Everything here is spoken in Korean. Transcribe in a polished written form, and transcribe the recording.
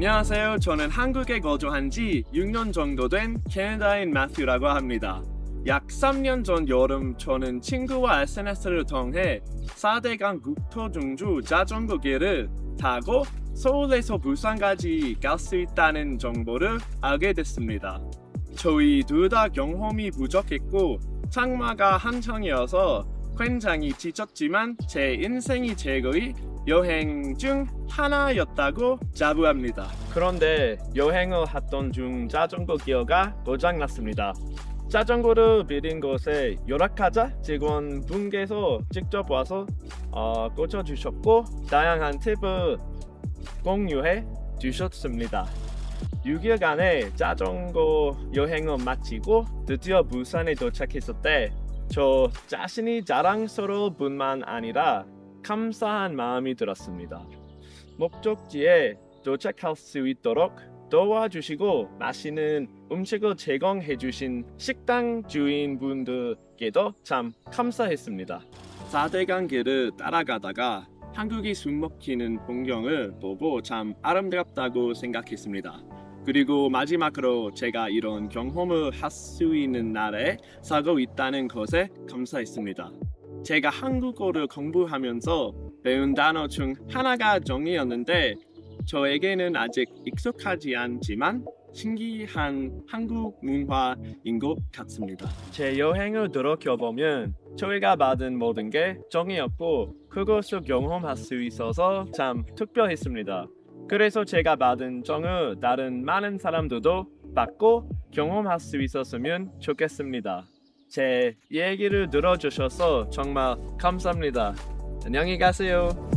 안녕하세요. 저는 한국에 거주한 지 6년 정도 된 캐나다인 매튜라고 합니다. 약 3년 전 여름 저는 친구와 SNS를 통해 4대강 국토중주 자전거 길을 타고 서울에서 부산까지 갈 수 있다는 정보를 알게 됐습니다. 저희 둘 다 경험이 부족했고 장마가 한창이어서 굉장히 지쳤지만 제 인생이 최고의 여행 중 하나였다고 자부합니다. 그런데 여행을 하던 중 자전거 기어가 고장났습니다. 자전거를 빌린 곳에 요락하자 직원분께서 직접 와서 고쳐주셨고 다양한 팁을 공유해 주셨습니다. 6일간의 자전거 여행을 마치고 드디어 부산에 도착했을 때 저 자신이 자랑스러울 뿐만 아니라 감사한 마음이 들었습니다. 목적지에 도착할 수 있도록 도와주시고 맛있는 음식을 제공해 주신 식당 주인분들께도 참 감사했습니다. 4대강 길을 따라가다가 한국이 숨막히는 풍경을 보고 참 아름답다고 생각했습니다. 그리고 마지막으로 제가 이런 경험을 할 수 있는 나라에 살고 있다는 것에 감사했습니다. 제가 한국어를 공부하면서 배운 단어 중 하나가 정이었는데 저에게는 아직 익숙하지 않지만 신기한 한국 문화인 것 같습니다. 제 여행을 돌이켜보면 저희가 받은 모든 게 정이었고 그것을 경험할 수 있어서 참 특별했습니다. 그래서 제가 받은 정을 다른 많은 사람들도 받고 경험할 수 있었으면 좋겠습니다. 제 얘기를 들어주셔서 정말 감사합니다. 안녕히 가세요.